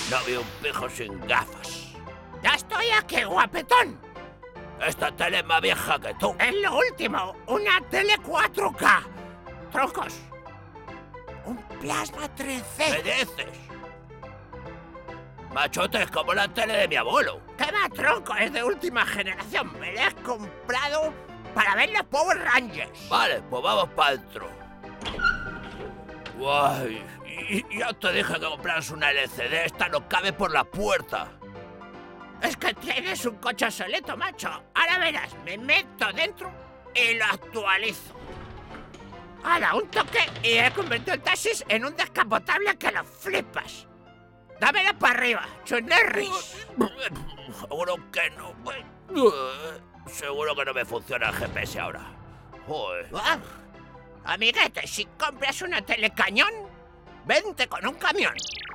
No vi un pijo sin gafas. ¡Ya estoy aquí, guapetón! Esta tele es más vieja que tú. Es lo último, una tele 4K. Troncos, un plasma 3D. ¿Qué dices? Machote, es como la tele de mi abuelo. ¡Qué va, tronco! Es de última generación. Me la he comprado para ver los Power Rangers. Vale, pues vamos para adentro. Guay. Y ya te dije que compras una LCD. Esta no cabe por la puerta. Es que tienes un coche solito, macho. Ahora verás, me meto dentro y lo actualizo. Ahora, un toque y he convertido el taxis en un descapotable que lo flipas. Dámela para arriba, Chunerris. Seguro que no. Seguro que no me funciona el GPS ahora. Joder. Amiguete, si compras una telecañón, vente con un camión.